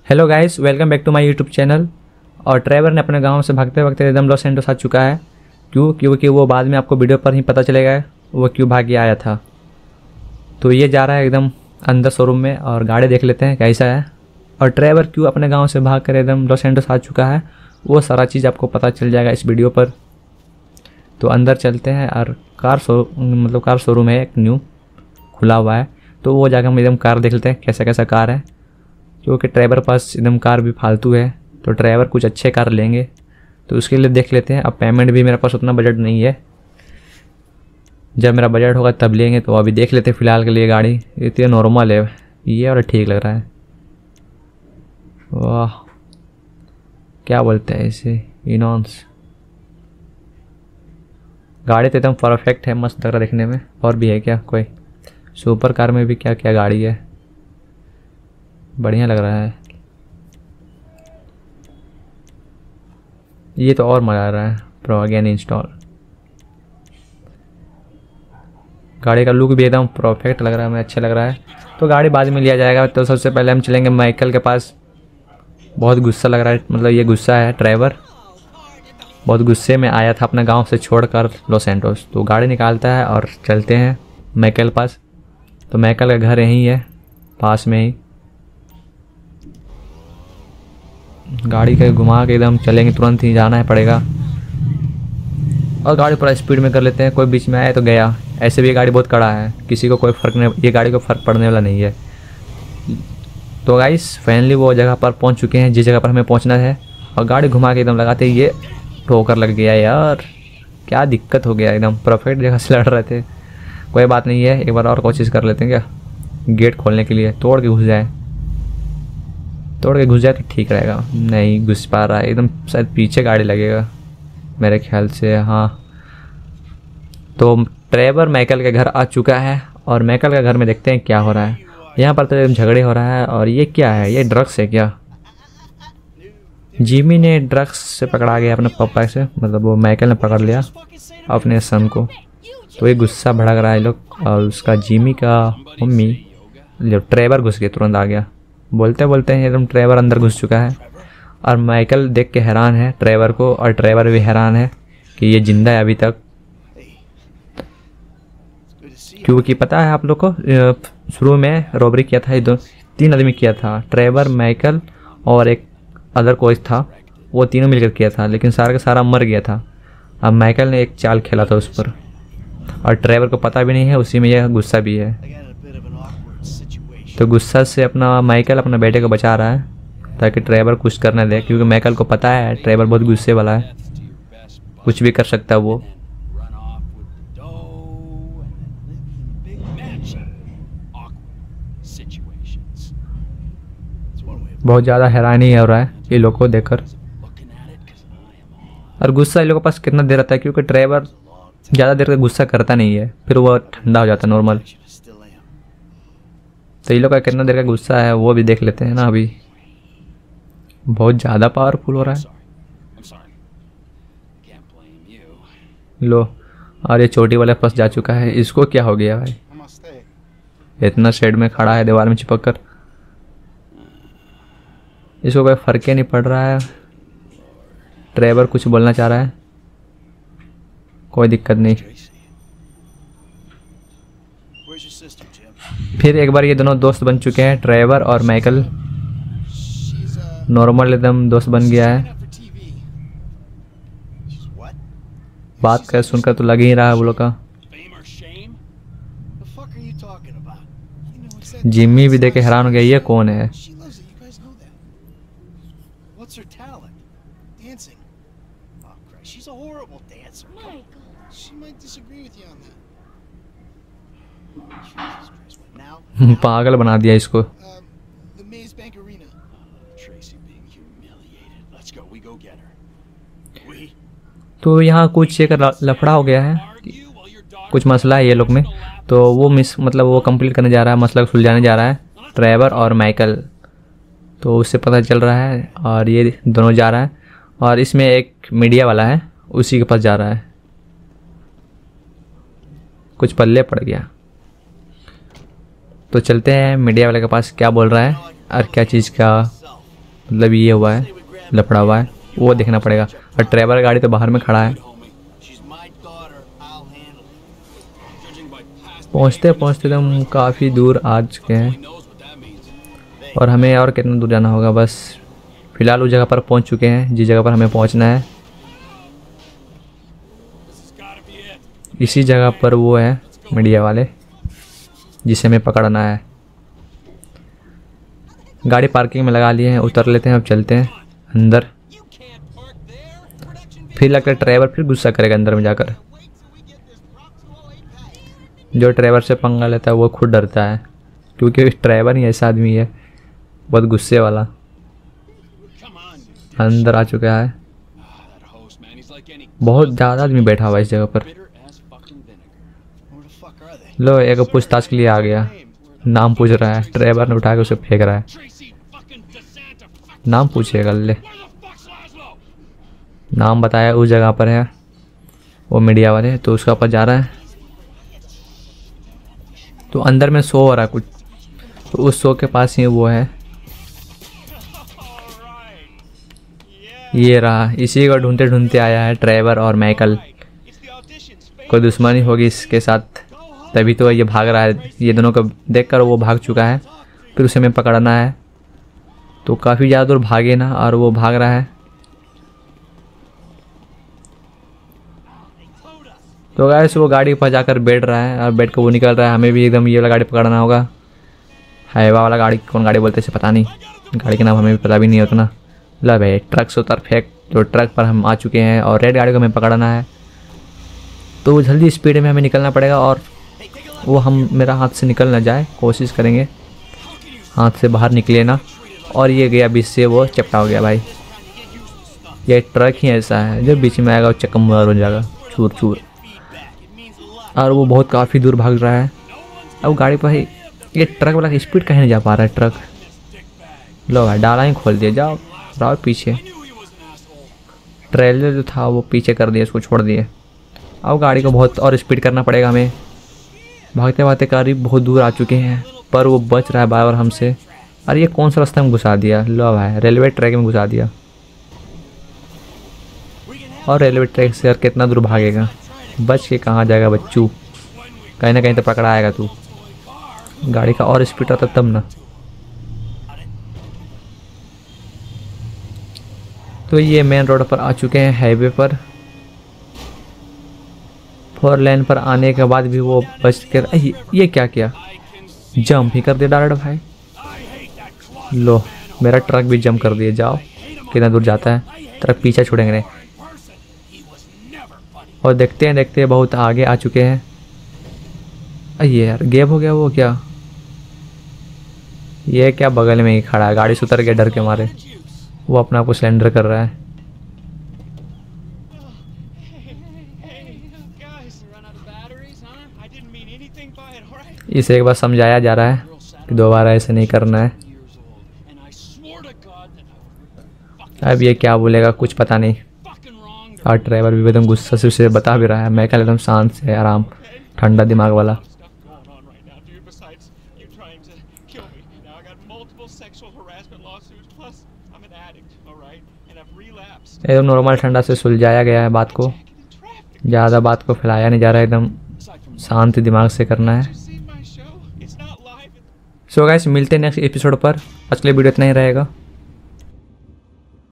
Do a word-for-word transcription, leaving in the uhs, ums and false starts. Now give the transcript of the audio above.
Hello guys, welcome back to my YouTube channel. और Trevor ने अपने गांव से भागते भागते एकदम लॉस एंटोस आ चुका है। क्यों? क्योंकि वो बाद में आपको वीडियो पर ही पता चलेगा वो क्यों भाग के आया था। तो ये जा रहा है एकदम अंदर शोरूम में और गाड़ी देख लेते हैं कैसा है। और ट्रेवर क्यों अपने गाँव से भाग कर एकदम लॉस एंटोस आ चुका है वो सारा चीज़ आपको पता चल जाएगा इस वीडियो पर। तो अंदर चलते हैं और कार शो मतलब कार शोरूम है, एक न्यू खुला हुआ है। तो वो जाकर हम एकदम कार देख लेते हैं कैसा कैसा कार है, क्योंकि ड्राइवर पास एकदम कार भी फालतू है। तो ड्राइवर कुछ अच्छे कार लेंगे तो उसके लिए देख लेते हैं। अब पेमेंट भी मेरे पास उतना बजट नहीं है, जब मेरा बजट होगा तब लेंगे। तो अभी देख लेते हैं फ़िलहाल के लिए गाड़ी। इतनी नॉर्मल है ये और ठीक लग रहा है। वाह, क्या बोलते हैं इसे, इनॉन्स। गाड़ी तो एकदम परफेक्ट है, मस्त लग रहा है देखने में। और भी है क्या कोई? सुपर कार में भी क्या क्या गाड़ी है, बढ़िया लग रहा है। ये तो और मज़ा आ रहा है। Pro again install. गाड़ी का लुक भी एकदम परफेक्ट लग रहा है, हमें अच्छा लग रहा है। तो गाड़ी बाद में लिया जाएगा। तो सबसे पहले हम चलेंगे माइकल के पास। बहुत गुस्सा लग रहा है, मतलब ये गुस्सा है ड्राइवर, बहुत गुस्से में आया था अपने गांव से छोड़कर लॉस एंटोस। तो गाड़ी निकालता है और चलते हैं माइकल पास। तो माइकल का घर यहीं है पास में ही। गाड़ी के घुमा के एकदम चलेंगे, तुरंत ही जाना है पड़ेगा। और गाड़ी पूरा स्पीड में कर लेते हैं, कोई बीच में आए तो गया। ऐसे भी ये गाड़ी बहुत कड़ा है, किसी को कोई फ़र्क नहीं, ये गाड़ी को फ़र्क पड़ने वाला नहीं है। तो गाइस फाइनली वो जगह पर पहुंच चुके हैं जिस जगह पर हमें पहुंचना है। और गाड़ी घुमा के एकदम लगाते ही ये ठोकर लग गया। यार क्या दिक्कत हो गया, एकदम परफेक्ट जगह से लड़ रहे थे। कोई बात नहीं है, एक बार और कोशिश कर लेते हैं क्या गेट खोलने के लिए। तोड़ के घुस जाए, तोड़ के घुस जाए तो ठीक रहेगा। नहीं घुस पा रहा है, एकदम शायद पीछे गाड़ी लगेगा मेरे ख्याल से। हाँ, तो ड्राइवर माइकल के घर आ चुका है और माइकल के घर में देखते हैं क्या हो रहा है। यहाँ पर तो एकदम झगड़े हो रहा है। और ये क्या है, ये ड्रग्स है क्या? जिमी ने ड्रग्स से पकड़ा गया अपने पापा से, मतलब वो माइकल ने पकड़ लिया अपने सन को। तो ये गुस्सा भड़क रहा है लोग। और उसका जिमी का मम्मी जब ड्राइवर घुस गया तुरंत आ गया। बोलते बोलते हैं एकदम ड्राइवर अंदर घुस चुका है। और माइकल देख के हैरान है ड्राइवर को, और ड्राइवर भी हैरान है कि ये जिंदा है अभी तक। क्योंकि पता है आप लोग को, शुरू में रॉबरी किया था, दो तीन आदमी किया था, ड्राइवर, माइकल और एक अदर कोच था। वो तीनों मिलकर किया था, लेकिन सारा का सारा मर गया था। अब माइकल ने एक चाल खेला था उस पर, और ड्राइवर को पता भी नहीं है, उसी में यह गुस्सा भी है। तो गुस्सा से अपना माइकल अपना बेटे को बचा रहा है ताकि ड्राइवर कुछ करने दे, क्योंकि माइकल को पता है ड्राइवर बहुत गुस्से वाला है, कुछ भी कर सकता है वो। बहुत ज़्यादा हैरानी हो रहा है ये लोग को देखकर। और गुस्सा इन लोगों के पास कितना देर रहता है, क्योंकि ड्राइवर ज़्यादा देर तक गुस्सा करता नहीं है, फिर वो ठंडा हो जाता है नॉर्मल। तो ये लोग का कितना देर का गुस्सा है वो भी देख लेते हैं ना। अभी बहुत ज़्यादा पावरफुल हो रहा है लो। और ये चोटी वाले पास जा चुका है। इसको क्या हो गया भाई, इतना शेड में खड़ा है दीवार में चिपक कर, इसको कोई फर्क ही नहीं पड़ रहा है। ड्राइवर कुछ बोलना चाह रहा है, कोई दिक्कत नहीं। फिर एक बार ये दोनों दोस्त बन चुके हैं, ड्राइवर और माइकल। नॉर्मल एकदम दोस्त बन गया है। बात कर सुनकर तो लग ही रहा है वो लोग का। जिम्मी भी देख के हैरान हो गया, ये कौन है? पागल बना दिया इसको। तो यहाँ कुछ एक लफड़ा हो गया है, कुछ मसला है ये लोग में। तो वो मिस मतलब वो कंप्लीट करने जा रहा है, मसला सुलझाने जा रहा है ड्राइवर और माइकल। तो उससे पता चल रहा है और ये दोनों जा रहा है। और इसमें एक मीडिया वाला है, उसी के पास जा रहा है। कुछ पल्ले पड़ गया। तो चलते हैं मीडिया वाले के पास, क्या बोल रहा है और क्या चीज़ का मतलब ये हुआ है, लफड़ा हुआ है, वो देखना पड़ेगा। और ड्राइवर गाड़ी तो बाहर में खड़ा है। पहुंचते पहुंचते तो हम काफ़ी दूर आ चुके हैं और हमें और कितना दूर जाना होगा। बस फ़िलहाल उस जगह पर पहुंच चुके हैं जिस जगह पर हमें पहुंचना है। इसी जगह पर वो है मीडिया वाले जिसे हमें पकड़ना है। गाड़ी पार्किंग में लगा लिए हैं, उतर लेते हैं, अब चलते हैं अंदर। फिर लगता है ड्राइवर फिर गुस्सा करेगा अंदर में जाकर। जो ड्राइवर से पंगा लेता है वो खुद डरता है, क्योंकि ड्राइवर ही ऐसा आदमी है बहुत गुस्से वाला। अंदर आ चुका है, बहुत ज़्यादा आदमी बैठा हुआ है इस जगह पर। लो एक पूछताछ के लिए आ गया, नाम पूछ रहा है। ड्राइवर ने उठा के उसे फेंक रहा है। नाम पूछेगा, ले नाम बताया, उस जगह पर है वो मीडिया वाले, तो उसका ऊपर जा रहा है। तो अंदर में शो हो रहा है कुछ, तो उस शो के पास ही वो है, ये रहा। इसी को ढूंढते ढूंढते आया है ड्राइवर और माइकल। कोई दुश्मनी होगी इसके साथ, तभी तो ये भाग रहा है। ये दोनों को देखकर वो भाग चुका है, फिर उसे हमें पकड़ना है। तो काफ़ी ज़्यादा दूर भागे ना, और वो भाग रहा है। तो गाइस वो गाड़ी पर जाकर बैठ रहा है और बैठ कर वो निकल रहा है। हमें भी एकदम ये वाला गाड़ी पकड़ना होगा। हाईवा वाला गाड़ी, कौन गाड़ी बोलते हैं पता नहीं, गाड़ी का नाम हमें भी पता भी नहीं है उतना। ला भाई ट्रक से उतर फेंक। तो ट्रक पर हम आ चुके हैं और रेड गाड़ी को हमें पकड़ना है। तो जल्दी स्पीड में हमें निकलना पड़ेगा और वो हम मेरा हाथ से निकल ना जाए, कोशिश करेंगे हाथ से बाहर निकले ना। और ये गया बीच से, वो चपटा हो गया भाई। ये ट्रक ही ऐसा है, जो बीच में आएगा वो चकमर हो जाएगा, चूर चूर। और वो बहुत काफ़ी दूर भाग रहा है। अब गाड़ी पर ही ये ट्रक वाला स्पीड कहीं नहीं जा पा रहा है ट्रक। लो भाई डाला ही खोल दिया, जाओ रहो पीछे। ट्रेलर जो था वो पीछे कर दिया, उसको छोड़ दिए। अब गाड़ी को बहुत और स्पीड करना पड़ेगा हमें। भागते भागते करीब बहुत दूर आ चुके हैं, पर वो बच रहा है बार बार हमसे। अरे ये कौन सा रास्ता में घुसा दिया, लो भाई रेलवे ट्रैक में घुसा दिया। और रेलवे ट्रैक से यार कितना दूर भागेगा, बच के कहाँ जाएगा बच्चू, कहीं ना कहीं तो पकड़ा आएगा तू। गाड़ी का और स्पीड आता तब ना। तो ये मेन रोड पर आ चुके हैं, हाईवे पर। फोर लेन पर आने के बाद भी वो बच कर, ये, ये क्या किया, जंप ही कर दिया डायरेक्ट भाई। लो मेरा ट्रक भी जंप कर दिया, जाओ कितना दूर जाता है, ट्रक पीछे छोड़ेंगे नहीं। और देखते हैं देखते हैं बहुत आगे आ चुके हैं। ये यार गैप हो गया, वो क्या, ये क्या बगल में ही खड़ा है, गाड़ी से उतर के डर के मारे वो अपना आपको सिलेंडर कर रहा है। इसे एक बार समझाया जा रहा है कि दोबारा ऐसे नहीं करना है। अब ये क्या बोलेगा कुछ पता नहीं। और ड्राइवर भी एकदम गुस्सा से उसे बता भी रहा है। मैं कल एकदम शांत से आराम, ठंडा दिमाग वाला। एकदम नॉर्मल ठंडा से सुलझाया गया है बात को, ज़्यादा बात को फैलाया नहीं जा रहा है, एकदम शांत दिमाग से करना है। सो गाइस मिलते हैं नेक्स्ट एपिसोड पर। आज के लिए वीडियो इतना ही रहेगा।